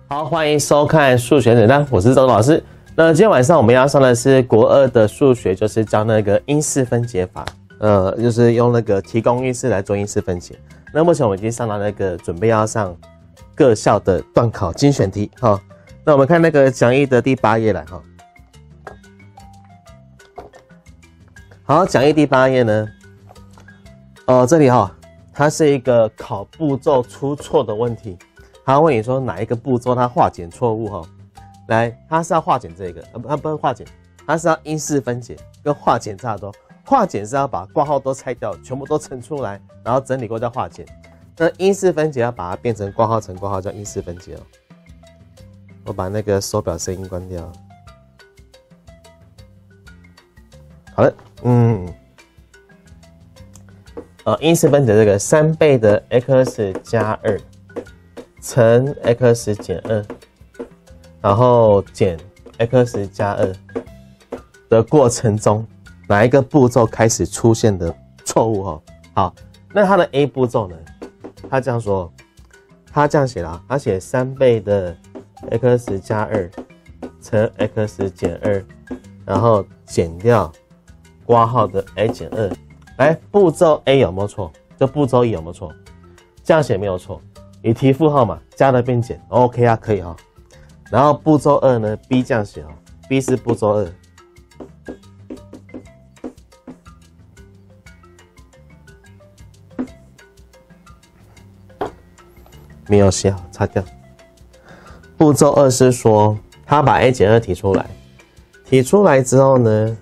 好，欢迎收看数学简单，我是周老师。那今天晚上我们要上的是国2的数学，就是教那个因式分解法，就是用那个提供因式来做因式分解。那目前我们已经上到那个准备要上各校的段考精选题，哈。那我们看那个讲义的第8页来，哈。好，讲义第8页呢，这里哈，它是一个考步骤出错的问题。他问你说哪一个步骤它化简错误哈？来，它是要化简这个，它不是化简，它是要因式分解，跟化简差不多。化简是要把括号都拆掉，全部都乘出来，然后整理过叫化简。那因式分解要把它变成括号乘括号叫因式分解哦。我把那个手表声音关掉。好了，因式分解这个3倍的 x 加2。乘 x 减2，然后减 x 加2的过程中，哪一个步骤开始出现的错误哈？好，那它的 A 步骤呢？他这样说，他这样写了，他写3倍的 x 加2乘 x 减2，然后减掉括号的 a 减2。来，步骤 A 有没有错？就步骤 E 有没有错？这样写没有错。以题负号嘛，加了变减 ，OK 啊，可以哈。然后步骤2呢 ，B 这样写哦 ，B 是步骤2。没有写好，擦掉。步骤2是说，他把 a 减2提出来，提出来之后呢，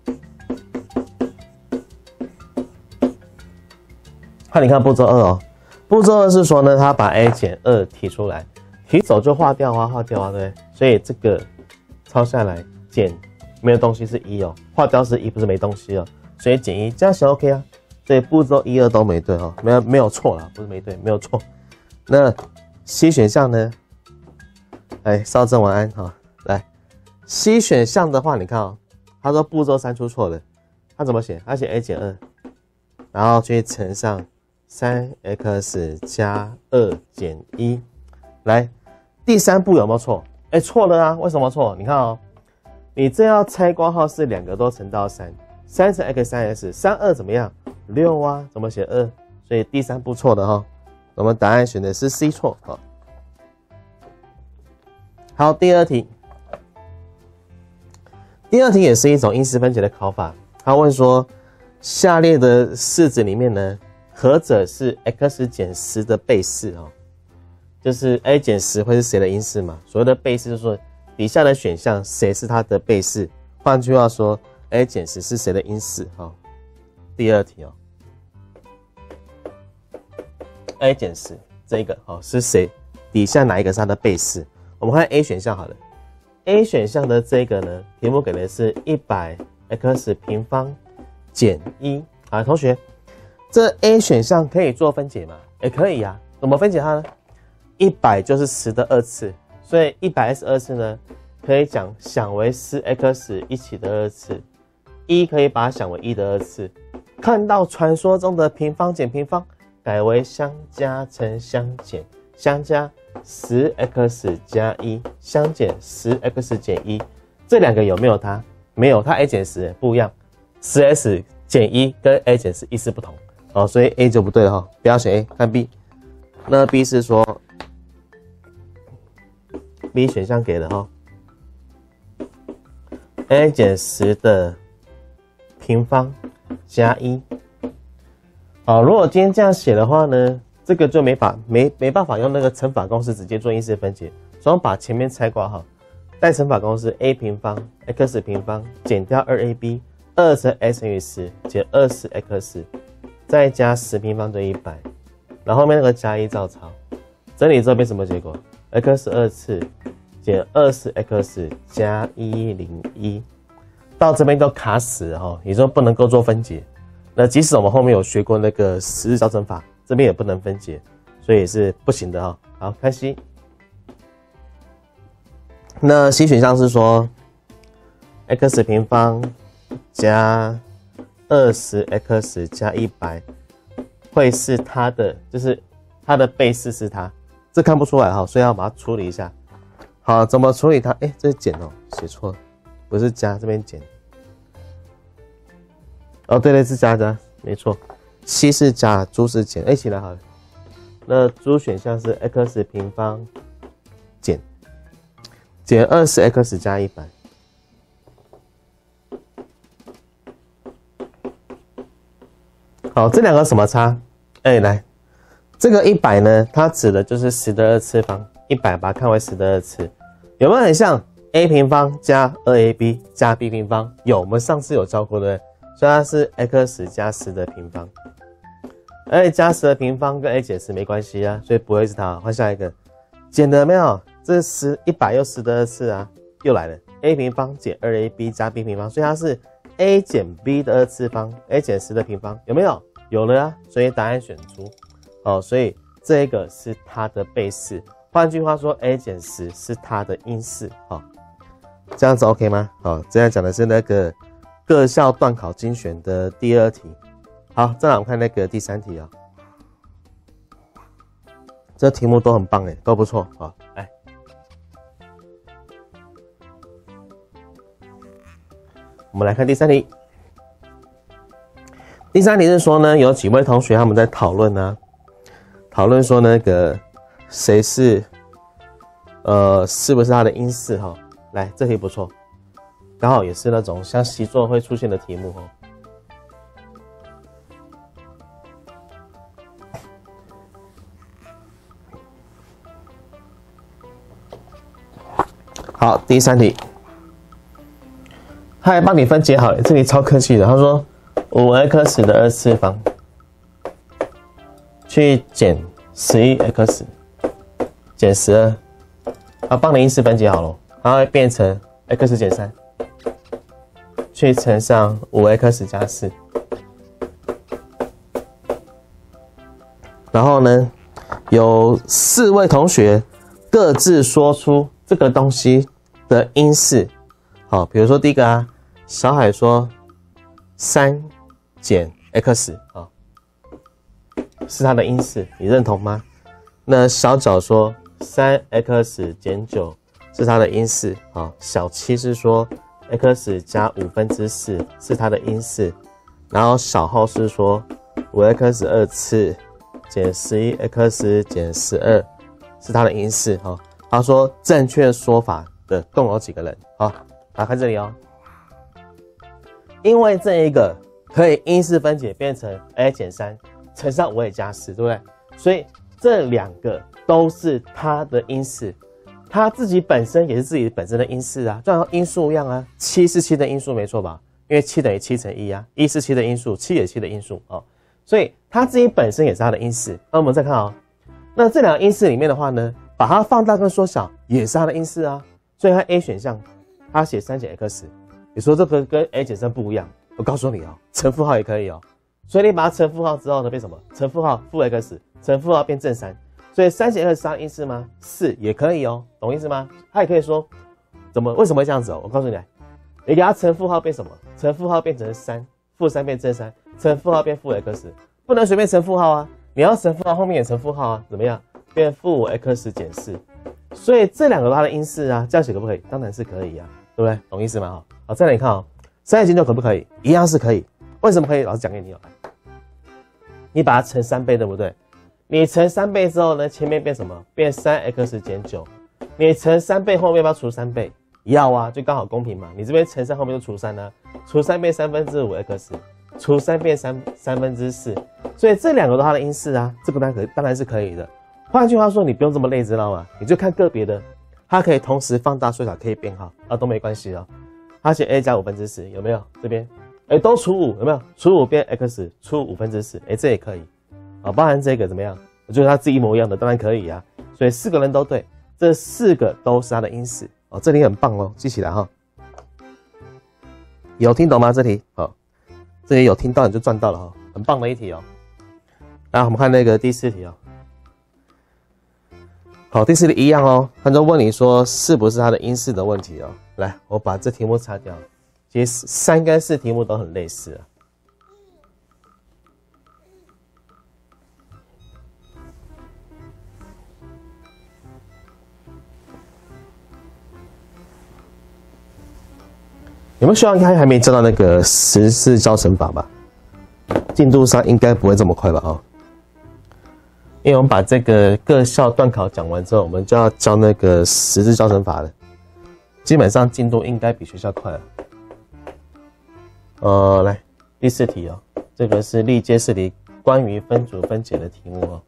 你看步骤2哦。步骤2是说呢，他把 a 减2提出来，提走就划掉啊，划掉啊，对不对？所以这个抄下来，减没有东西是1哦，划掉是1，不是没东西哦，所以减1这样写 OK 啊。所以步骤1、2都没对哦，没有错啦，不是没对，没有错。那 C 选项呢？来，少正晚安哈。来 ，C 选项的话，你看哦，他说步骤3出错了，他怎么写？他写 a 减2，然后去乘上3x 加2减1，来，第3步有没有错？哎，错了啊！为什么错？你看哦，你这要拆括号是2个都乘到3，3乘 x，3x，32怎么样？6啊，怎么写2？所以第3步错的哈。我们答案选的是 C 错哈。好，第2题，第2题也是一种因式分解的考法。他问说，下列的式子里面呢？何者是 x 减10的倍式哦？就是 a 减10会是谁的因式嘛？所谓的倍式就是说底下的选项谁是它的倍式，换句话说 a 减10是谁的因式哦？第2题哦 ，a 减10这个哦是谁？底下哪一个是它的倍式？我们看 A 选项好了 ，A 选项的这个呢，题目给的是100x 平方减1啊，同学。这 A 选项可以做分解吗？也可以啊，怎么分解它呢？100就是10的2次，所以100s 2次呢，可以想为4x 一起的2次，1可以把它想为1的2次。看到传说中的平方减平方，改为相加乘相减，相加10x 加1，相减10x 减1，这两个有没有它？没有，它 a 减10不一样，10s 减1跟 a 减10意思不同。哦，所以 A 就不对了哈，不要选 A， 看 B。那 B 是说 B 选项给的哈 ，a 减10的平方加1。好，如果今天这样写的话呢，这个就没办法用那个乘法公式直接做因式分解，所以我们把前面拆括号，带乘法公式 a 平方 x 平方减掉 2ab， 2乘 x 乘以10减20x。再加10平方对100，然后后面那个加1照抄，整理之后变什么结果 ？x 2次减20x 加101，到这边都卡死了哈，也就不能够做分解。那即使我们后面有学过那个10日招乘法，这边也不能分解，所以也是不行的哈。好，看 C。那 C 选项是说 x 平方加20x 加100会是它的，就是它的倍式是它，这看不出来哈，所以要把它处理一下。 好，怎么处理它？哎，这是减哦，写错了，不是加，这边减。哦，对，是加，没错。7是加，猪是减，一起来好了。那猪选项是 x 平方减2是 x 加100。好，这两个什么差？哎，来，这个100呢，它指的就是10的2次方，100把它看为10的2次，有没有很像 a 平方加 2ab 加 b 平方？有，我们上次有教过对不对？所以它是 x 加10的平方，而且加10的平方跟 a 减10没关系啊，所以不会是它。换下一个，减的没有？这是100又10的2次啊，又来了 a 平方减 2ab 加 b 平方，所以它是 a 减 b 的2次方 ，a 减10的平方，有没有？有了啊，所以答案选出。哦，所以这个是它的倍式。换句话说 ，a 减10是它的因式。好，这样子 OK 吗？好，这样讲的是那个各校段考精选的第2题。好，再来我们看那个第3题啊。这题目都很棒诶，都不错。好，来，我们来看第3题。第3题是说呢，有几位同学他们在讨论呢，讨论说那个谁是是不是他的因式哈？来，这题不错，刚好也是那种像习作会出现的题目哦。好，第3题，他还帮你分解好了，这题超客气的。他说5x 的2次方去减11x 减12，他帮你因式分解好了，它会变成 x 减3去乘上 5x 加4，然后呢，有4位同学各自说出这个东西的因式。好，比如说第一个啊，小海说3减 x 啊，是它的因式，你认同吗？那小角说3x 减9是它的因式，好，小七是说 x 加4/5是它的因式，然后小号是说 5x 2次减11x 减12是它的因式，哈，他说正确说法的共有几个人？好，打开这里哦，因为这一个可以因式分解变成 a 减3乘上5a 加4，对不对？所以这2个都是它的因式，它自己本身也是自己本身的因式啊，就像因数一样啊。7是7的因数，没错吧？因为7等于7乘1啊，1是7的因数，7也是7的因数哦，所以它自己本身也是它的因式。那我们再看哦，那这2个因式里面的话呢，把它放大跟缩小也是它的因式啊，所以它 A 选项它写3减 x， 你说这个跟 a 减3不一样，我告诉你哦，乘负号也可以哦。所以你把它乘负号之后呢，变什么？乘负号负 x， 乘负号变正3，所以3减2是它的因式吗？是，也可以哦，懂意思吗？它也可以说，为什么会这样子哦？我告诉你，你给它乘负号变什么？乘负号变成3，负3变正3，乘负号变负 x， 不能随便乘负号啊，你要乘负号后面也乘负号啊，怎么样？变负5x减4，所以这2个它的因式啊，这样写可不可以？当然是可以啊，对不对？懂意思吗？好，再来你看哦，3减9可不可以？一样是可以。为什么可以？老师讲给你哦。你把它乘3倍，对不对？你乘3倍之后呢，前面变什么？变 3x 减9。你乘3倍后面要不要除3倍？要啊，就刚好公平嘛。你这边乘3后面就除3啊，除3变5/3，除3变3/4。所以这2个都它的因式啊，这个当然是可以的。换句话说，你不用这么累，知道吗？你就看个别的，它可以同时放大、缩小，可以编号啊，都没关系哦。它写 a 加5/10，有没有？这边。都除5，有没有？除5变 x， 除5/4，这也可以啊。包含这个怎么样？我觉得它自己一模一样的，当然可以啊。所以4个人都对，这4个都是它的因式哦。这题很棒哦，记起来哈。有听懂吗？这题好，这里有听到你就赚到了哈，很棒的一题哦。来，我们看那个第4题哦。好，第4题一样哦，他就问你说是不是它的因式的问题哦。来，我把这题目擦掉。其实3跟4题目都很类似啊。 有没有希望还没教到那个十字交乘法吧？进度上应该不会这么快吧？哦，因为我们把这个各校段考讲完之后，我们就要教那个十字交乘法了。基本上进度应该比学校快了。来第4题哦，这个是历届试题关于分组分解的题目哦。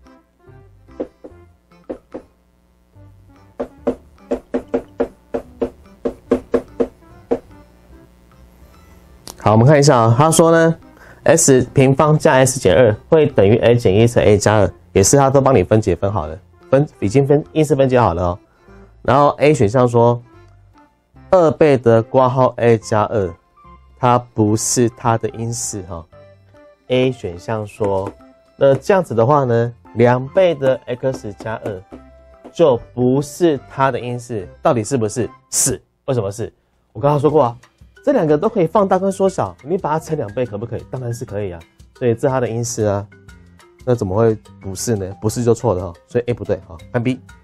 好，我们看一下啊，他说呢 ，s 平方加 s 减2会等于 a 减1乘 a 加2，也是他都帮你分解分好了，已经因式分解好了哦。然后 A 选项说2倍的括号 a 加2，它不是它的因式哈。A 选项说，那这样子的话呢，2倍的 x 加2就不是它的因式，到底是不是？是，为什么是？我刚刚说过啊。这两个都可以放大跟缩小，你把它乘2倍可不可以？当然是可以啊，所以这它的因式啊，那怎么会不是呢？不是就错了哈，所以 A 不对哈。看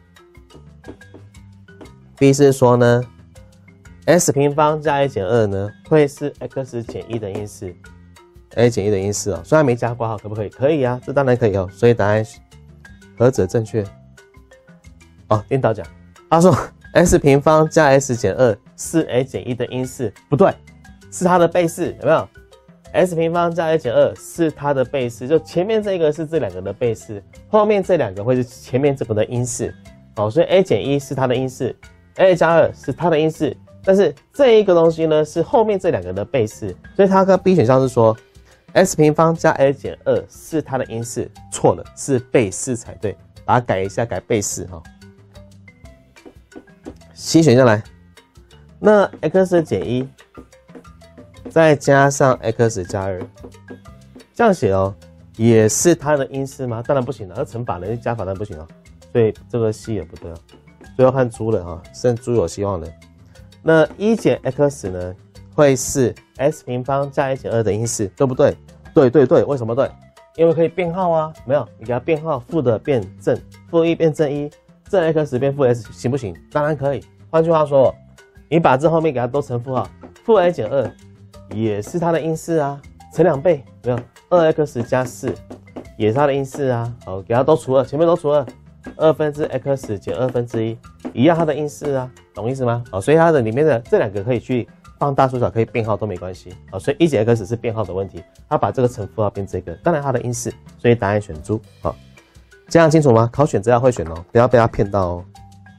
B，B 是说呢 ，s 平方加 a 减2呢会是 x 减1的因式 ，a 减1的因式哦，虽然没加括号，可不可以？可以啊，这当然可以哦，所以答案何者正确？哦，颠倒讲，他说。s 平方加 s 减2是 a 减1的因式，不对，是它的倍式，有没有 ？s 平方加 a 减2是它的倍式，就前面这个是这两个的倍式，后面这两个会是前面这个的因式，好，所以 a 减1是它的因式 ，a 加2是它的因式，但是这一个东西呢是后面这两个的倍式，所以它跟 B 选项是说 s 平方加 a 减2是它的因式，错了，是倍式才对，把它改一下，改倍式哈。C 选项来，那 x 减1再加上 x 加2，这样写哦，也是它的因式吗？当然不行了，那乘法呢？加法当然不行了，所以这个 C 也不对哦。最后看猪了哈，剩猪有希望了。那1减 x 呢，会是 s 平方加 a 减2的因式，对不对？对，为什么对？因为可以变号啊，没有，你给它变号，负的变正，负1变正1，正 x 变负 s， 行不行？当然可以。换句话说，你把这后面给它都乘负号，负 a 减2也是它的因式啊，乘2倍，没有 2x 加4也是它的因式啊。好，给它都除2，前面都除2分之 x 减2分之1，一样它的因式啊，懂意思吗？好，所以它的里面的这两个可以去放大缩小，可以变号都没关系。好，所以1减 x 是变号的问题，它把这个乘负号变这个，当然它的因式，所以答案选猪。好，这样清楚吗？考选择要会选哦，不要被它骗到哦。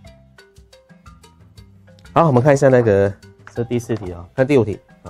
好，我们看一下那个，这第4题啊，看第5题啊。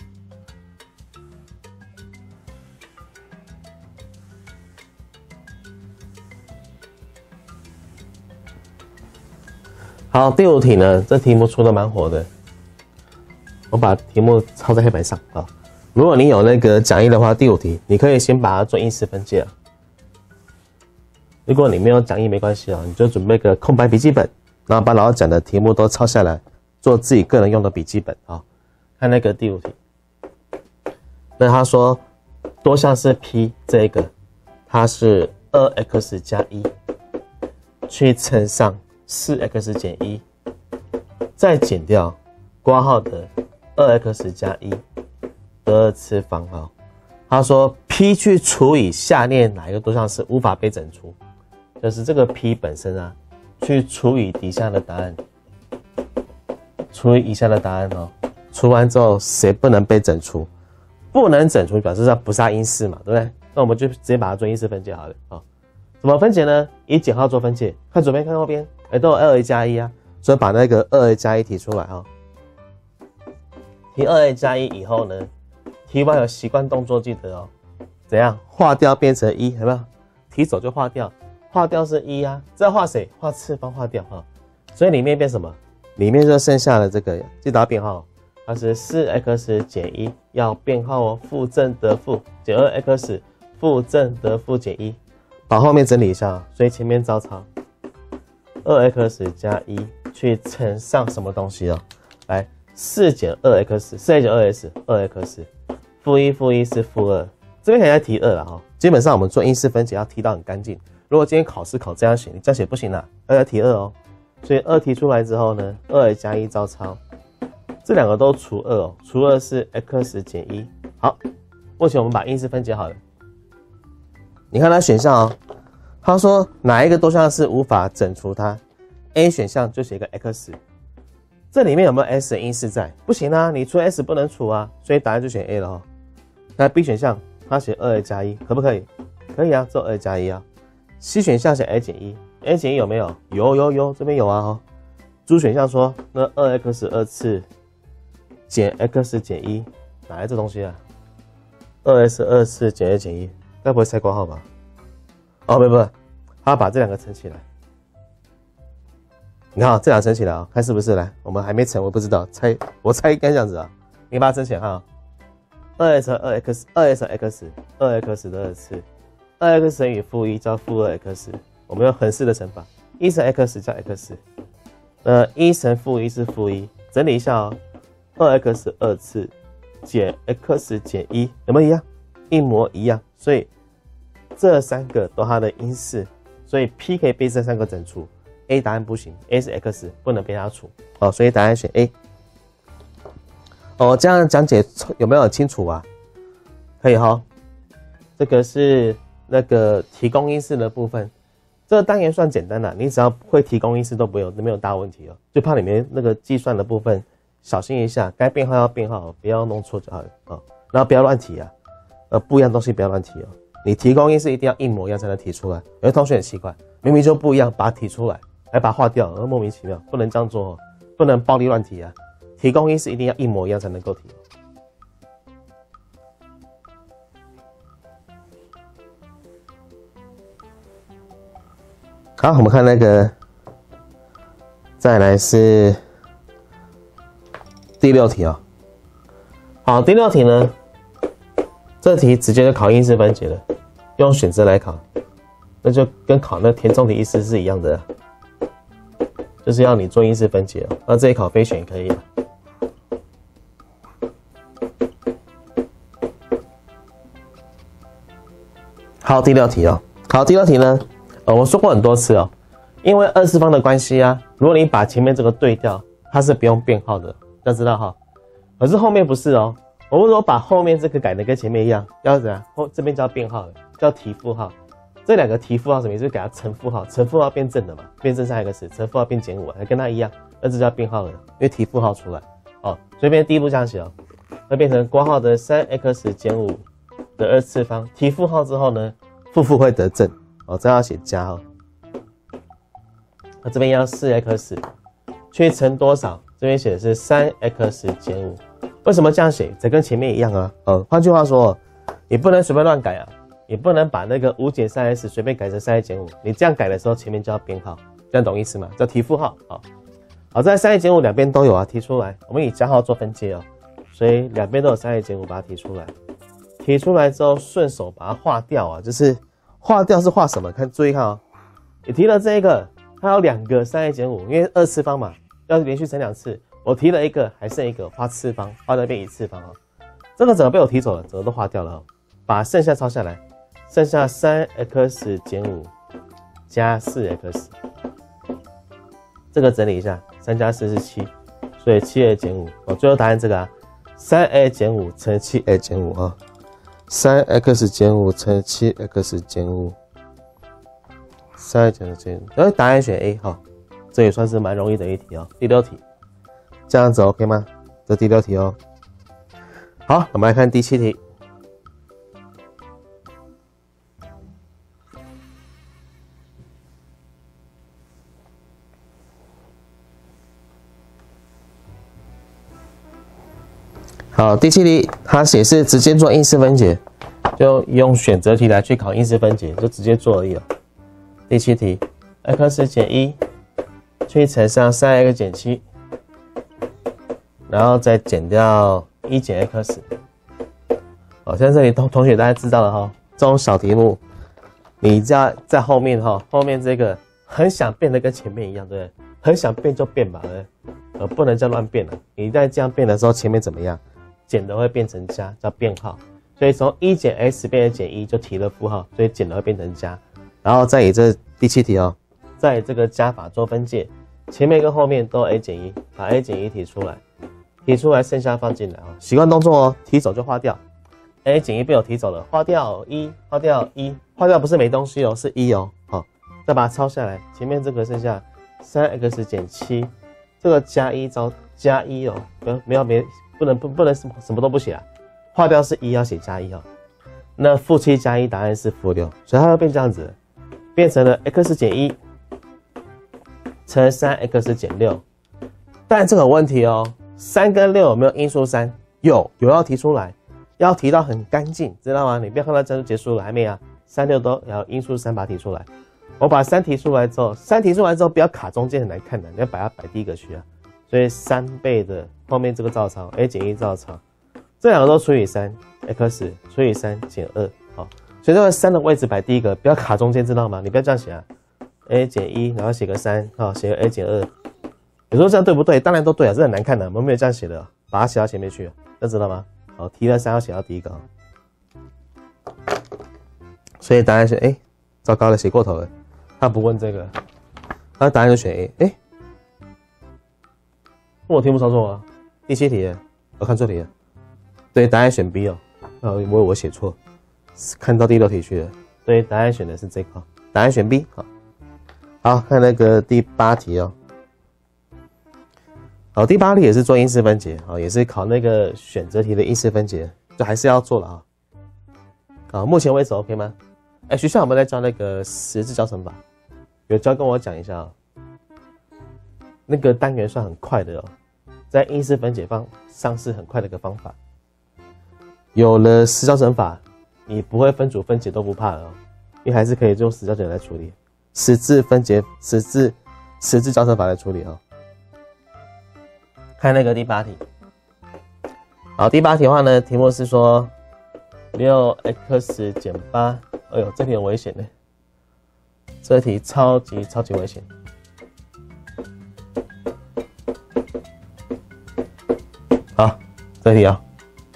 好，第5题呢，这题目出的蛮火的，我把题目抄在黑板上啊。如果你有那个讲义的话，第5题你可以先把它做因式分解啊。如果你没有讲义没关系啊，你就准备个空白笔记本。然后把老师讲的题目都抄下来，做自己个人用的笔记本啊。看那个第5题，那他说多项式 P 这一个，它是 2x 加1去乘上 4x 减1，再减掉括号的 2x 加1的2次方啊。他说 P 去除以下列哪一个多项式无法被整除，就是这个 P 本身啊。去除以底下的答案，除以以下的答案哦。除完之后，谁不能被整除？不能整除，表示它不是它因式嘛，对不对？那我们就直接把它做因式分解好了啊。怎么分解呢？以减号做分解，看左边看右边，都有2a 加1啊，所以把那个2a 加1提出来啊。提2a 加1以后呢，提完有习惯动作记得哦，怎样划掉变成1，有没有？提走就划掉。划掉是1啊，这要画谁？画次方划掉哈，所以里面变什么？里面就剩下了这个，记得要变号，它是 4x 减1，要变号哦，负正得负减 2x， 负正得负减1，把后面整理一下，所以前面照抄 2x 加1去乘上什么东西哦？来4减 2x，4a 减 2x，2x， 负1是负2，这边可以再提2了哈。基本上我们做因式分解要提到很干净。如果今天考试考这样写，你这样写不行啦，要再提2哦。所以2提出来之后呢，2a 加1照抄， 这两个都除2哦，除2是 x 减1。好，目前我们把因式分解好了。你看它选项哦，他说哪一个多项式无法整除它 ？A 选项就写一个 x， 这里面有没有 s 的因式在？不行啊，你除 s 不能除啊，所以答案就选 A 了哦。那 B 选项他写2a 加1，可不可以？可以啊，只有2加1啊。C 选项写 a 减1 ，a 减1有没有？有，这边有啊哦。D 选项说那2x 2次减 x 减1，哪来这东西啊？2x 2次减 a 减1，该不会猜括号吧？哦，不，他把这两个乘起来。你看这两个乘起来啊，看是不是？来，我们还没乘，我不知道，我猜应该这样子啊。你把它乘起来看啊，2x 和 2x，2x 的2次，2x 乘以-1加-2x，我们用横式的乘法，1乘 x 加 x， 1乘-1是-1，整理一下哦，2x 2次减 x 减1，有没有一样？一模一样，所以这3个都它的因式，所以 P 可以被这3个整除 ，A 答案不行 ，A 是 x 不能被它除，哦，所以答案选 A。哦，这样讲解有没有很清楚啊？可以哈，这个是那个提供因式的部分，这个单元算简单啦，你只要会提供因式都没有大问题哦，就怕里面那个计算的部分小心一下，该编号要编号，不要弄错就好了哦，然后不要乱提啊。不一样东西不要乱提哦。你提供因式一定要一模一样才能提出来。有些同学很奇怪，明明就不一样，把它提出来，还把它划掉，莫名其妙，不能这样做哦，不能暴力乱提啊。提供因式一定要一模一样才能够提。好，我们看那个，再来是第6题哦。好，第6题呢？这题直接就考因式分解了，用选择来考，那就跟考那填充题意思是一样的，就是要你做因式分解哦。那这一考非选也可以啊。好，第6题哦。好，第6题呢，我说过很多次哦，因为2次方的关系啊，如果你把前面这个对调，它是不用编号的，要知道哈。可是后面不是哦。我们如果把后面这个改的跟前面一样，要怎样？这边叫编号了，叫提负号。这两个提负号什么意思？就给它乘负号，乘负号变正的嘛，变正3x，乘负号变减5，还跟它一样，那这叫编号了，因为提负号出来。哦，所以变第一步这样写哦，会变成括号的3x减5的2次方，提负号之后呢，负会得正，哦，这要写加哦。那这边要4x 去乘多少？这边写的是3x减5。为什么这样写？这跟前面一样啊。换句话说，你不能随便乱改啊，你不能把那个5减 3x 随便改成3a减5。你这样改的时候，前面就要编号，这样懂意思吗？叫提负号。好，在3a减5两边都有啊，提出来。我们以加号做分界哦，所以两边都有3a减5，把它提出来。提出来之后，顺手把它划掉啊，就是划掉是划什么？注意看哦，你提了这一个，它有2个3a减5，因为2次方嘛，要连续乘2次。我提了一个，还剩一个，画次方，画那边1次方哦。这个整个被我提走了，整个都划掉了哦。把剩下抄下来，剩下3x减5加 4x。这个整理一下，3加4是7，所以7a减5。最后答案这个啊，3a减5乘 7a 减5啊，3x减5乘 7x 减5，3a 减5减5，答案选 A 哈，这也算是蛮容易的一题哦。第6题。这样子 OK 吗？这第6题哦。好，我们来看第7题。好，第7题，它写是直接做因式分解，就用选择题来去考因式分解，就直接做而已了。第7题 ，x 减1去乘上3x 减7。然后再减掉1减 x， 像这里同学大家知道了哈，这种小题目，你在后面哈，后面这个很想变得跟前面一样，对不对？很想变就变吧，对不对？不能再乱变了。你在这样变的时候，前面怎么样？减的会变成加，叫变号。所以从1减 x 变成减1就提了负号，所以减的会变成加。然后再以这第7题哦，再以这个加法做分界，前面跟后面都 a 减1，把 a 减1提出来。 提出来，剩下放进来啊。习惯动作哦，提走就划掉。a 减1被我提走了，划掉1，划掉1，划掉不是没东西哦，是1哦。好，再把它抄下来，前面这个剩下 3x 减7，这个加1招加1哦，不能什么都不写啊，划掉是1要写加1哦。那负7加1答案是负6，所以它会变这样子，变成了 x 减1乘 3x 减6。但这个有问题哦，3跟6有没有因数3？有要提出来，要提到很干净，知道吗？你不要看到这就结束了，还没啊，3、6都要因数3把它提出来。我把3提出来之后，不要卡中间很难看的，你要把它摆第一个区啊。所以3倍的后面这个照抄 a 减1照抄，这两个都除以3 x 除以3减2，好，所以这个3的位置摆第一个，不要卡中间，知道吗？你不要这样写啊 ，a 减1，然后写个3，好，写个 a 减2。你说这样对不对？当然都对啊，这很难看的，我们没有这样写的，把它写到前面去，这知道吗？好，提了3要写到第一个，所以答案是糟糕了，写过头了，他不问这个，他答案就选 A， 我题目抄错吗？第7题，我看错题了，对，答案选 B 哦，我写错，看到第6题去了，对，答案选的是这个，答案选 B， 好，看那个第8题哦。好，第8题也是做因式分解，也是考那个选择题的因式分解，就还是要做了啊。好，目前为止 OK 吗？学校有没有在教那个十字交乘法？有教跟我讲一下哦。那个单元算很快的哦，在因式分解上是很快的一个方法。有了十字交乘法，你不会分组分解都不怕了哦，因为还是可以用十字交乘法来处理，十字交乘法来处理哦。看那个第8题，好，第8题的话呢，题目是说 6x 减8，哎呦，这题很危险的，这题超级危险。好，这题啊，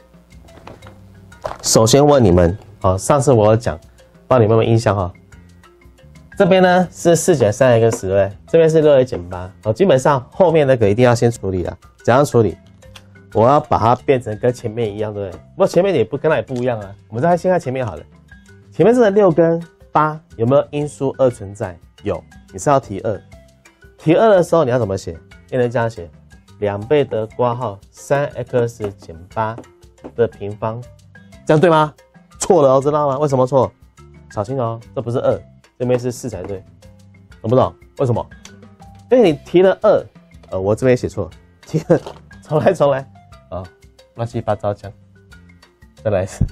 首先问你们，上次我有讲，帮你们有印象哈。这边呢是4减 3x 对不对？这边是6a 减8，基本上后面那个一定要先处理啊。怎样处理？我要把它变成跟前面一样，对不对？不过前面跟它也不一样啊。我们再先看前面好了。前面这个6跟8有没有因数2存在？有，你是要提2。提2的时候你要怎么写？变成这样写：2倍的括号 3x 减8的平方，这样对吗？错了哦，知道吗？为什么错？小心哦，这不是2，这边是4才对。懂不懂？为什么？因为你提了2，我这边写错。重来啊，乱七八糟讲，再来一次，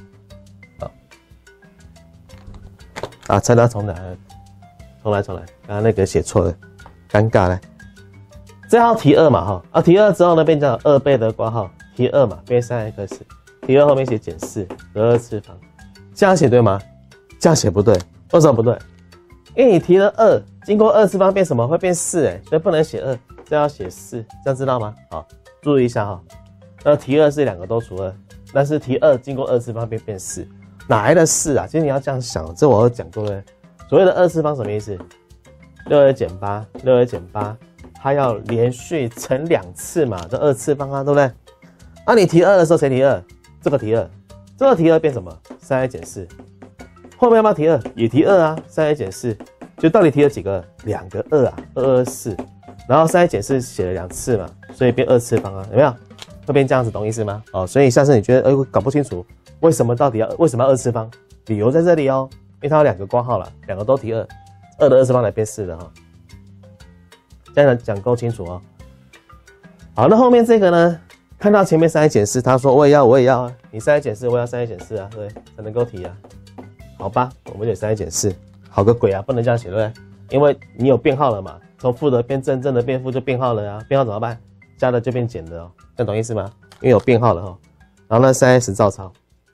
猜到重来，刚刚那个写错了，尴尬了。这要提2嘛提2之后呢，变成2倍的括号，提2嘛变 3x， 提2后面写减4得2次方，这样写对吗？这样写不对，为什么不对？因为你提了2，经过2次方变什么？会变4所以不能写2。这要写4，这样知道吗？好，注意一下哈。那提2是2个都除2，但是提2经过2次方变4，哪来的4啊？其实你要这样想，这我有讲过了。所谓的2次方什么意思？6a 减8，它要连续乘2次嘛，这2次方啊，对不对？那你提2的时候谁提2？这个提2，这个提2变什么？3a 减4。后面要不要提2？也提2啊，3a 减4。就到底提了几个？2个2啊，2、2、4。然后3a 减4写了2次嘛，所以变2次方啊，有没有？会变这样子，懂意思吗？所以下次你觉得搞不清楚为什么要2次方，理由在这里哦，因为它有2个括号了，2个都提2的2次方来变4的哈。这样讲够清楚哦。好，那后面这个呢？看到前面3a 减4，他说我也要啊，你3a 减4，我要3a 减4啊，对，才能够提啊。好吧，我们写3a 减4，好个鬼啊，不能这样写，对不对？因为你有变号了嘛。从负的变正，正的变负就变号了呀。变号怎么办？加的就变减的哦，这样懂意思吗？因为有变号了哈。然后呢，3s 照抄。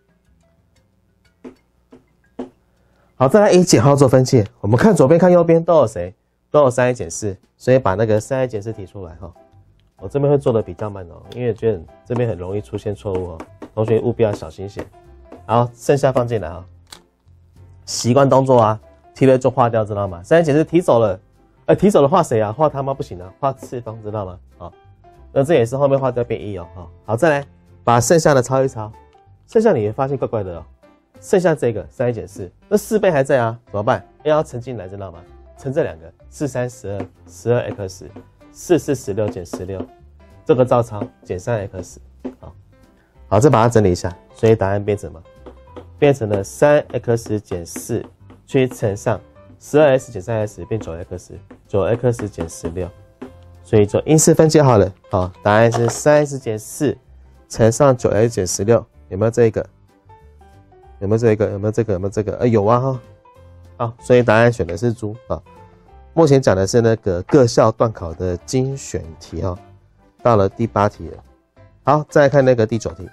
好，再来以减号做分界。我们看左边看右边都有谁？都有3a 减4，所以把那个3a 减4提出来哈。我这边会做的比较慢哦，因为觉得这边很容易出现错误哦，同学务必要小心写。好，剩下放进来哈。习惯动作啊，提了就划掉，知道吗？3a 减4提走了。提走了画谁啊？画他吗？不行啊，画次方知道吗？ 那这也是后面划掉变1哦。好，再来把剩下的抄一抄，剩下你会发现怪怪的哦。剩下这个3a减4，那4倍还在啊，怎么办？要乘进来，知道吗？乘这两个，4、3、12，12x， 4、4、16减16，这个照抄减3x。好，再把它整理一下，所以答案变成什么？变成了3x减4去乘上12x减3x变9x，9x减16，所以就因式分解好了。好，答案是3x减4乘上9x减16，有没有这个？有没有这个？有没有这个？有没有这个？有啊哈。好，所以答案选的是猪啊。目前讲的是那个各校段考的精选题哈，到了第8题了。好，再来看那个第9题。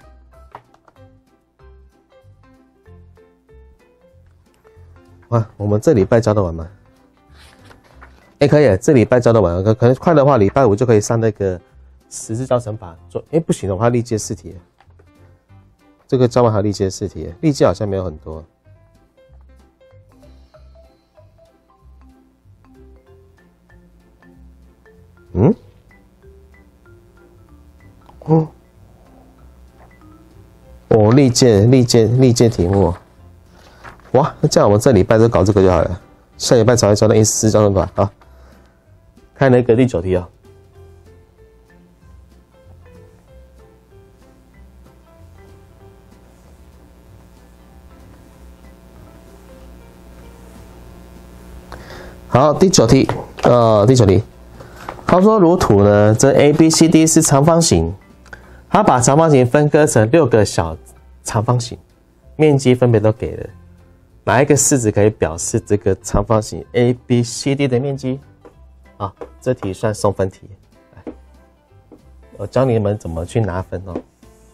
哇，我们这礼拜教得完吗？可以，这礼拜教得完，可能快的话，礼拜5就可以上那个十字教乘法做。不行的话，历届4题。这个教完还有历届4题，历届好像没有很多。历届题目。哇，那这样我们这礼拜就搞这个就好了，下礼拜才会教那因式教乘法啊。看那个第9题哦。好，第9题，第9题，他说如图呢，这 ABCD 是长方形，他把长方形分割成6个小长方形，面积分别都给了，哪一个式子可以表示这个长方形 ABCD 的面积？啊，这题算送分题，来，我教你们怎么去拿分哦。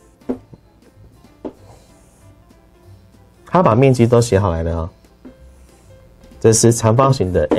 他把面积都写好来了哦。这是长方形的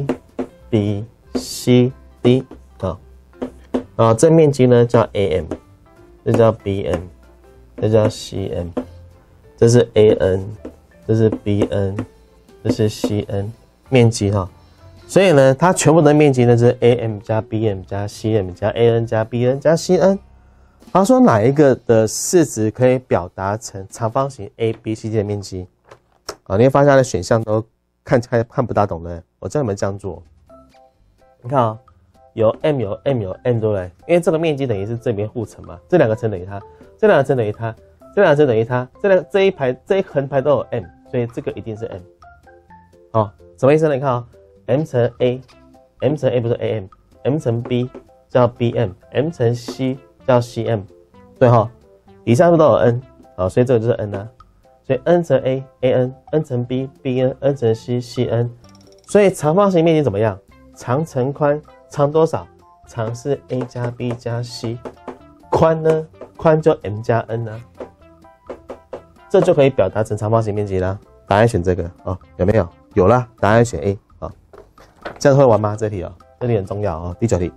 A、B、C、D 啊，这面积呢叫 AM， 这叫 BM， 这叫 CM， 这是 AN， 这是 BN， 这是 CN 面积哈。所以呢，它全部的面积呢是 AM 加 BM 加 CM 加 AN 加 BN 加 CN。他说哪一个的式子可以表达成长方形 ABCD 的面积？啊，你会发现它的选项都看不大懂的，我教你们这样做。你看啊，有 M 有 M 有 M 对不对？因为这个面积等于是这边互乘嘛，这两个乘等于它，这两个乘等于它，这两个乘等于它，这一排这一横排都有 M， 所以这个一定是 M。哦，什么意思呢？你看啊 ，M 乘 A，M 乘 A 不是 AM，M 乘 B 叫 BM，M 乘 C 叫 CM， 对哈，底下是不是都有 N？ 好，所以这个就是 N 啊。所以 n 乘 a，an，n 乘 b，bn，n 乘 c，cn。所以长方形面积怎么样？长乘宽，长多少？长是 a 加 b 加 c， 宽呢？宽就 m 加 n 啊。这就可以表达成长方形面积啦。答案选这个哦，有没有？有啦，答案选 A 啊。这样会玩吗？这题哦，这题很重要哦。第9题。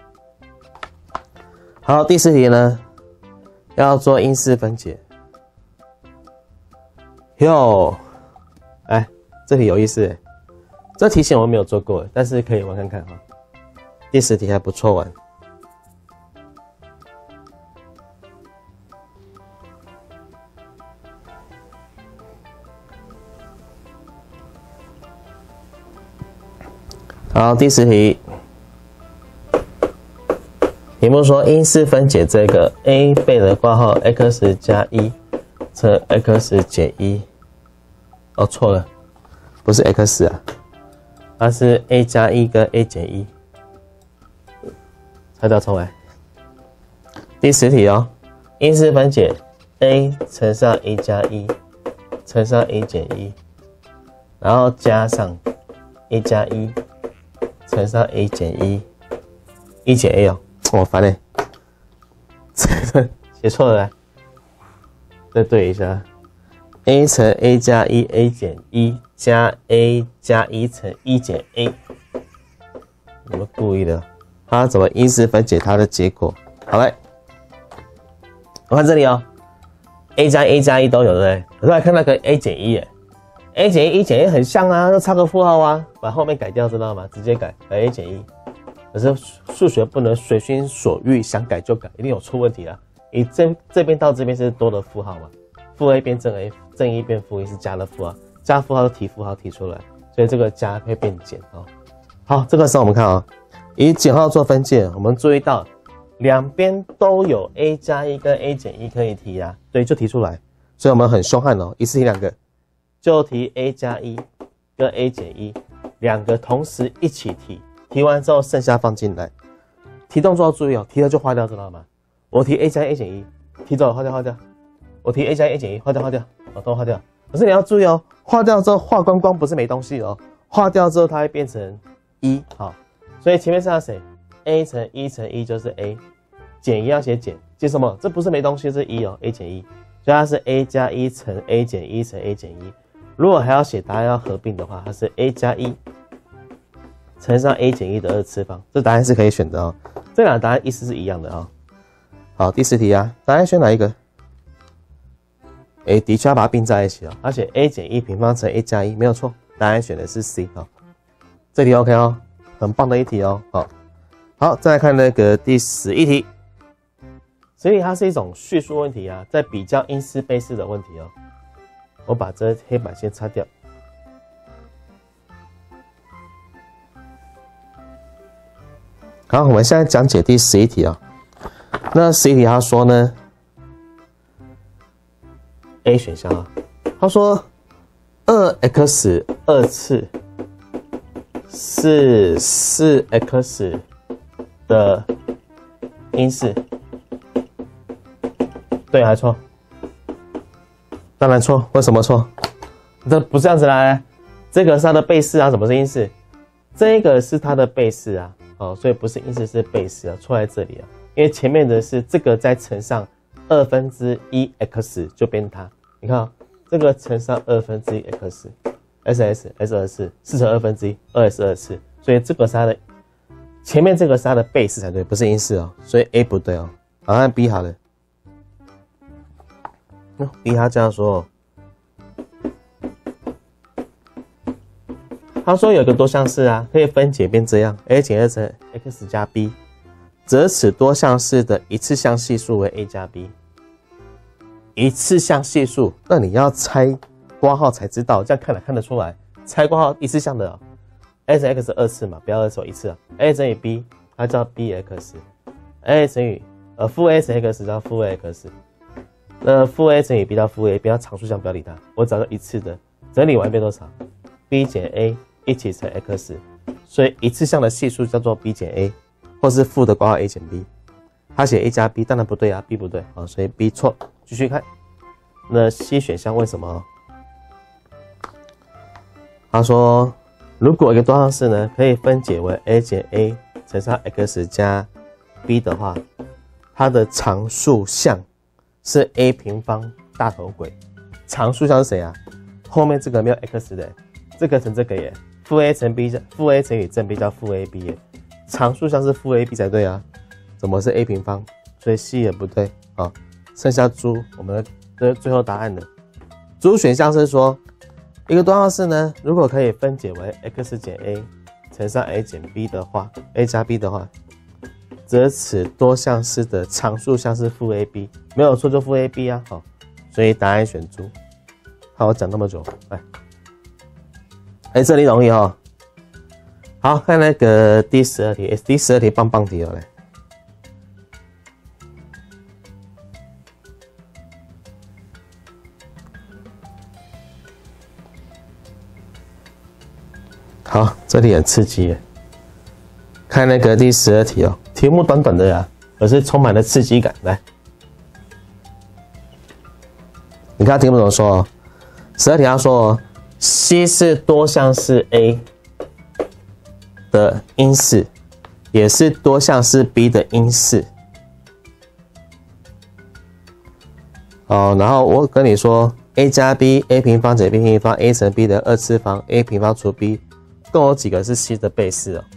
好，第10题呢，要做因式分解。哟，哎，这题有意思，这题型我没有做过，但是可以玩看看哈。第10题还不错玩。好，第10题，题目说因式分解这个 a 倍的括号 x 加1乘 x 减1。哦，错了，不是 x 啊，它是 a 加1跟 a 减1。拆掉重来。第10题哦，因式分解 a 乘上 a 加1乘上 a 减1，然后加上 a 加1乘上 a 减1，1减 a 哦，我烦嘞，写错了来，再对一下。a 乘 a 加1 a 减1加 a 加1乘1减 a， 你们故意的，它怎么因式分解它的结果？好嘞，我看这里哦 ，a 加 a 加1都有对不对？可是来看那个 a 减1耶 ，a 减1 1减 a 很像啊，都差个负号啊，把后面改掉知道吗？直接改 a 减1， 可是数学不能随心所欲，想改就改，一定有出问题啊。你这边到这边是多的负号嘛，负 a 变正 a， 正一变负一是加的负号，加负号提负号提出来，所以这个加会变减哦。好，这个时候我们看啊，以减号做分界，我们注意到两边都有 a 加1跟 a 减1可以提啊，对，就提出来。所以我们很凶悍哦，一次提两个，就提 a 加1跟 a 减1两个同时一起提。提完之后，剩下放进来。提动作要注意哦，提了就划掉，知道吗？我提 a 加 a 减1，提走了，划掉，划掉。我提 a 加 a 减1，划掉，划掉，都划掉。可是你要注意哦，划掉之后划光光不是没东西哦，划掉之后它会变成1，好，所以前面剩下谁 ？a 乘1乘1就是 a， 减1要写减，减什么？这不是没东西，是1哦 ，a 减1，所以它是 a 加1乘 a 减1乘 a 减1。如果还要写答案要合并的话，它是 a 加1。乘上 a 减1的2次方，这答案是可以选的哦。这两个答案意思是一样的哦。好，第4题啊，答案选哪一个？的确要把它并在一起哦。而且 a 减1平方乘 a 加1没有错，答案选的是 C 哦。这题 OK 哦，很棒的一题哦。好，再来看那个第11题。11题它是一种叙述问题啊，在比较因式背式的问题哦。我把这黑板先擦掉。好，我们现在讲解第11题啊。那11题他说呢 ，A 选项啊，他说 2x 2次是 4x 的因式，对还错？当然错，为什么错？这不是这样子来，这个是它的倍式啊，什么是因式？这个是它的倍式啊。所以不是因式是倍式啊，错在这里啊，因为前面的是这个再乘上1/2x 就变它，你看这个乘上1/2x S24 4乘1/2 2s2次，所以这个是它的前面这个是它的倍式才对，不是因式哦，所以 A 不对哦。好，按 B 好了，B 他这样说。他说有一个多项式啊，可以分解变这样 a 减2乘 x 加 b， 则此多项式的一次项系数为 a 加 b。一次项系数，那你要拆括号才知道，这样看得出来。拆括号一次项的、哦、a 乘 x 2次嘛，不要2次一次啊。a 乘以 b， 它叫 bx，a 乘以负 a 乘 x 叫负 ax， 那负 a 乘以 b 叫负 a， 不要常数项不要理它，我找个一次的，整理完变多少 ？b 减 a。一起乘 x， 所以一次项的系数叫做 b 减 a， 或是负的括号 a 减 b。他写 a 加 b， 当然不对啊 ，b 不对啊，所以 b 错。继续看，那 C 选项为什么？他说，如果一个多项式呢可以分解为 a 减 a 乘上 x 加 b 的话，它的常数项是 a 平方大头鬼。常数项是谁啊？后面这个没有 x 的，这个乘这个耶。负 a 乘 b， 负 a 乘以正 b 叫负 ab 耶，常数项是负 ab 才对啊，怎么是 a 平方？所以 C 也不对啊。剩下猪，我们的最后答案的猪选项是说，一个多项式呢，如果可以分解为 x 减 a 乘上 a 减 b 的话 ，a 加 b 的话，则此多项式的常数项是负 ab， 没有错就负 ab 啊，好，所以答案选猪。好，我讲那么久，这里容易哦。好，看那个第12题，第12题棒棒题哦，来。好，这里很刺激耶。看那个第12题哦，题目短短的呀，可是充满了刺激感。来，你看题目怎么说哦？12题他说哦。C 是多项式 A 的因式，也是多项式 B 的因式。然后我跟你说 ，A 加 B，A 平方减 B 平方 ，A 乘 B 的2次方 ，A 平方除 B， 共有几个是 C 的倍式哦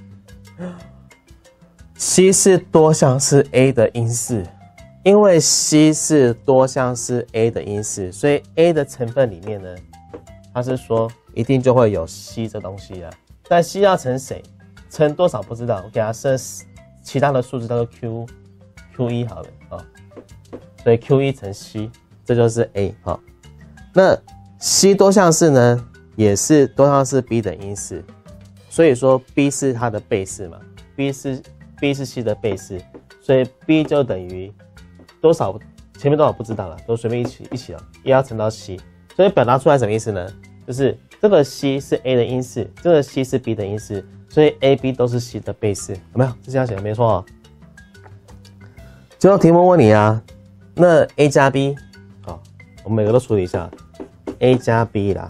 ？C 是多项式 A 的因式，因为 C 是多项式 A 的因式，所以 A 的成分里面呢。他是说一定就会有 C 这东西啊，但 C 要乘谁？ 乘多少不知道，我给它设其他的数字叫做 Q1 好了啊、哦，所以 Q1 乘 C， 这就是 A 哈、哦。那 C 多项式呢，也是多项式 B 等因式，所以说 B 是它的倍式嘛 ，B 是 C 的倍式，所以 B 就等于多少，前面多少不知道了，都随便一起了，也要乘到 C， 所以表达出来什么意思呢？就是这个 C 是 A 的因式，这个 C 是 B 的因式，所以 A、B 都是 C 的倍式，有没有？是这样写的，没错哦。最后题目问你啊，那 A 加 B， 好，我们每个都处理一下 ，A 加 B 啦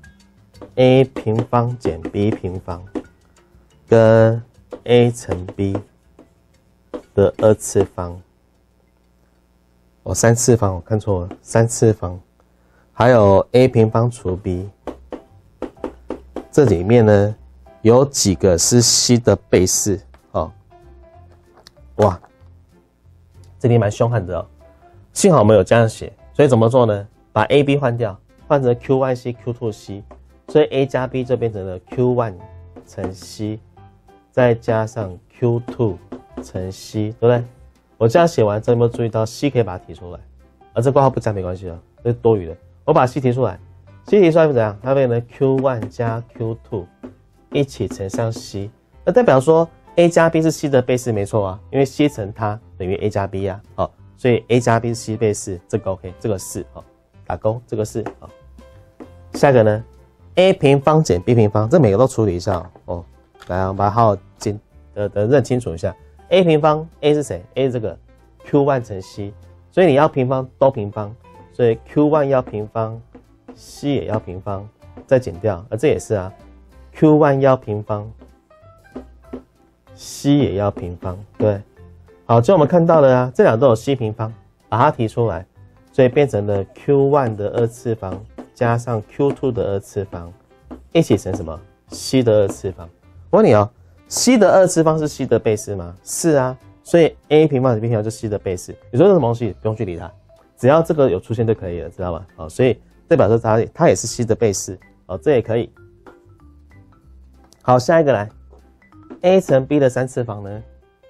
，A 平方减 B 平方，跟 A 乘 B 的2次方，哦，3次方，我看错了，3次方，还有 A 平方除 B， 这里面呢有几个是 C 的倍式，哦，哇！这里蛮凶悍的哦，幸好我们有这样写，所以怎么做呢？把 A、B 换掉，换成 Q1C、Q2C， 所以 A 加 B 就变成了 Q1 乘 C， 再加上 Q2 乘 C， 对不对？我这样写完，这有没有注意到 C 可以把它提出来？这括号不加没关系啊，这是多余的。我把 C 提出来 ，C 提出来会怎样？它变成 Q1 加 Q2 一起乘上 C， 那代表说 A 加 B 是 C 的倍式，没错啊，因为 C 乘它等于 A 加 B 啊，好，所以 A 加 B 是 C 倍式，这个 OK， 这个是好，打勾，这个是好。下一个呢 ，A 平方减 B 平方，这每个都处理一下哦。来，我们把它好好认清楚一下。A 平方 ，A 是谁 ？A 是这个 Q1 乘 C， 所以你要平方都平方，所以 Q1 要平方 ，C 也要平方，再减掉，这也是啊 ，Q1 要平方。C 也要平方，对，好，就我们看到的啊，这两都有 C 平方，把它提出来，所以变成了 Q1 的2次方加上 Q2 的2次方，一起乘什么 ？C 的2次方。我问你哦 ，C 的2次方是 C 的倍式吗？是啊，所以 A 平方减 B 平方就是 C 的倍式。你说这什么东西？不用去理它，只要这个有出现就可以了，知道吗？好，所以代表说它也是 C 的倍式，好，这也可以。好，下一个来。A 乘 B 的3次方呢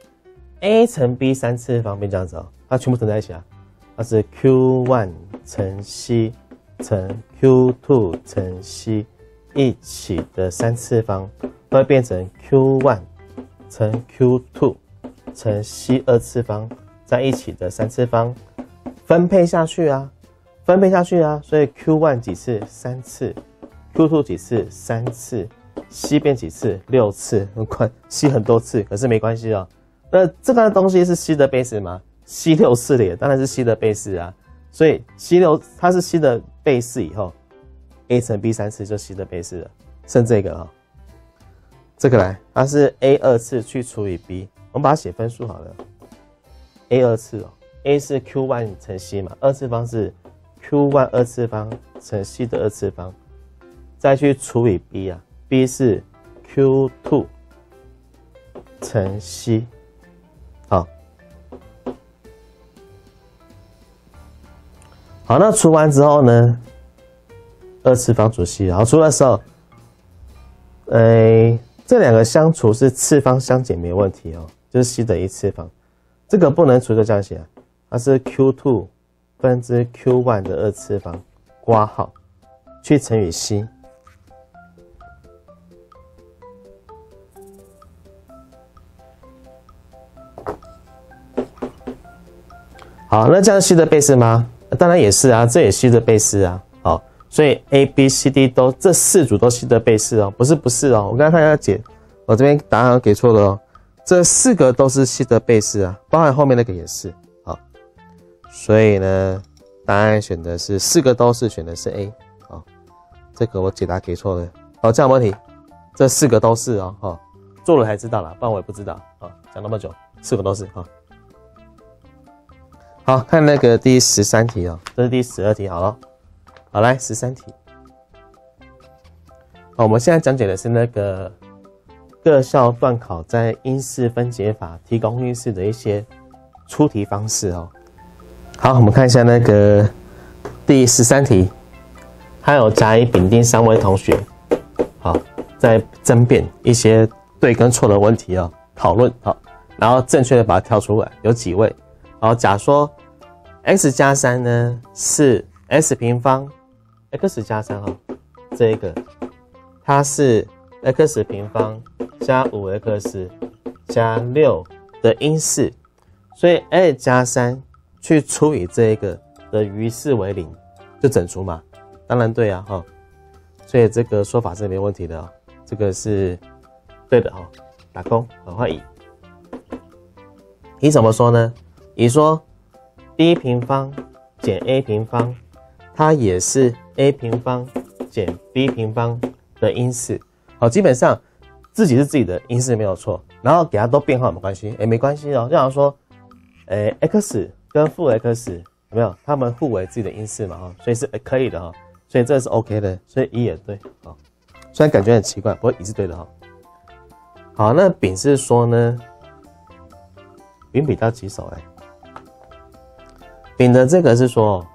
？A 乘 B 3次方变这样子哦，它全部乘在一起啊，它是 Q1 乘 C 乘 Q2 乘 C 一起的3次方，会变成 Q1 乘 Q2 乘 C 2次方在一起的3次方，分配下去啊，所以 Q1 几次？3次 ，Q2 几次？3次。C 变几次？6次，很快。C 很多次，可是没关系哦。那这个东西是 C 的倍式吗 ？C 6次的也当然是 C 的倍式啊。所以 它是 C 的倍式以后 ，A 乘 B 3次就 C 的倍式了。剩这个啊、哦，这个来，它是 A 2次去除以 B， 我们把它写分数好了。A 2次哦 ，A 是 Q1 乘 C 嘛，2次方是 Q1 2次方乘 C 的2次方，再去除以 B 啊。B 是 Q2 乘 C， 好，那除完之后呢，2次方除 C， 然后除的时候，这两个相除是次方相减没有问题哦，就是 C 的1次方，这个不能除就这样写啊，它是 Q2 分之 Q1 的2次方，括号去乘以 C。好，那这样 C 的倍式吗？当然也是啊，这也 C 的倍式啊。好，所以 A、B、C、D 都这4组都 C 的倍式哦，不是哦。我刚才看一下解，我这边答案给错了哦。这4个都是 C 的倍式啊，包含后面那个也是。好，所以呢，答案选的是4个都是，选的是 A。好，这个我解答给错了。好，这样问题，这4个都是哦。好，做了才知道啦，不然我也不知道。好，讲那么久，4个都是哈。好，看那个第13题哦，这是第12题，好了，好来13题。好，我们现在讲解的是那个各校段考在因式分解法提供因式的一些出题方式哦。好，我们看一下那个第13题，还有甲乙丙丁3位同学，好，在争辩一些对跟错的问题哦，讨论好，然后正确的把它挑出来，有几位？好，假说 x 加3呢是 x 平方 x 加3哦，这一个它是 x 平方加 5x 加6的因式，所以 a 加3去除以这一个的余式为0，就整除嘛，当然对啊哈，所以这个说法是没问题的哦，这个是对的哈，打勾，换乙。乙怎么说呢？乙说 b 平方减 a 平方，它也是 a 平方减 b 平方的因式。好，基本上自己是自己的因式没有错，然后给它都变化有没有关系？没关系哦。就好像说，x 跟负 x 有没有？它们互为自己的因式嘛哈，所以是可以的哈，所以这是 OK 的，所以乙也对啊。虽然感觉很奇怪，不过乙是对的哈。好，那丙是说呢，丙比较棘手丙的这个是说，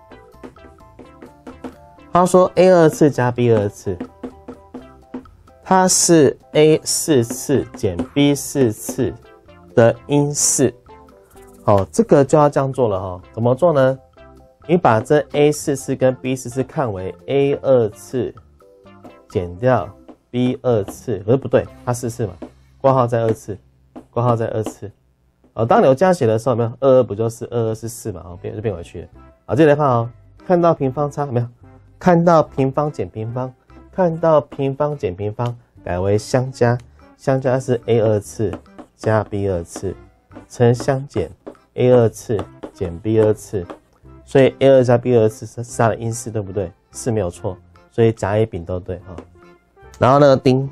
他说 a 2次加 b 2次，它是 a 4次减 b 4次的因式。好，这个就要这样做了哈。怎么做呢？你把这 a 4次跟 b 4次看为 a 2次减掉 b 2次，可是不对，它4次嘛，括号在2次，括号在2次。当你有这样写的时候，有没有22不就是22是4嘛？就变回去了。好，接着来看哦，看到平方差有没有？看到平方减平方，看到平方减平方，改为相加，相加是 a 2次加 b 2次乘相减 a 2次减 b 2次，所以 a 2加 b 2次是它的因式，对不对？是没有错，所以甲乙丙都对哈。然后那个丁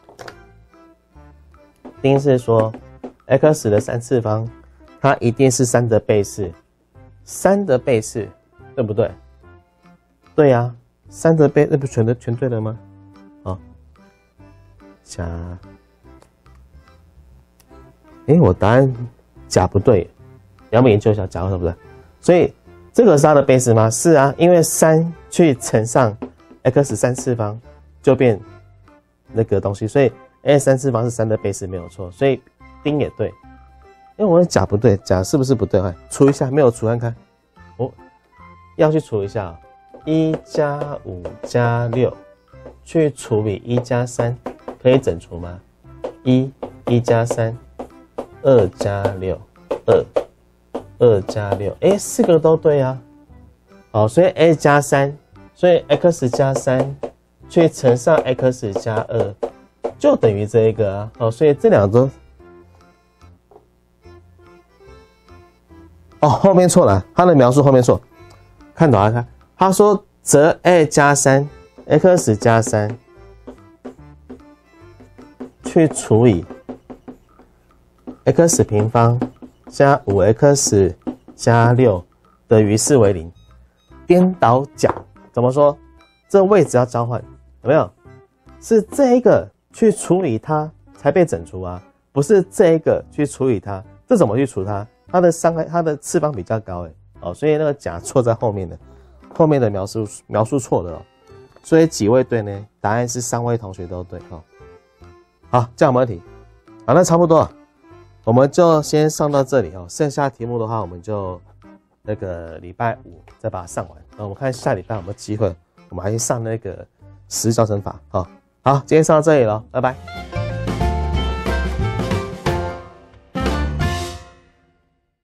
是说 x 的3次方，它一定是3的倍式，3的倍式，对不对？对呀，3的倍，那不全对了吗？好，甲，我答案甲不对，要不研究一下甲对不对？所以这个是它的倍式吗？是啊，因为3去乘上 x 3次方就变那个东西，所以 a 3次方是3的倍式没有错，所以丁也对。因为我的甲不对，甲是不是不对？除一下，没有除看看，要去除一下，1加5加6去除以1加3，可以整除吗？1加3，2加6，2加6，4个都对啊。好，所以 a 加3，所以 x 加3去乘上 x 加2，就等于这一个啊。好，所以这两个都。后面错了，他的描述后面错，看懂了看，他说则 a 加3 x 加3去除以 x 平方加 5x 加6的余式为0，颠倒讲怎么说？这位置要交换，有没有？是这一个去除以它才被整除啊，不是这一个去除以它，这怎么去除它？它的次方比较高所以那个甲错在后面的，后面的描述错了所以几位对呢？答案是3位同学都对好，这样没问题。好，那差不多了，我们就先上到这里剩下题目的话，我们就那个礼拜5再把它上完。我们看下礼拜有没有机会，我们还去上那个10教乘法好，今天上到这里了，拜拜。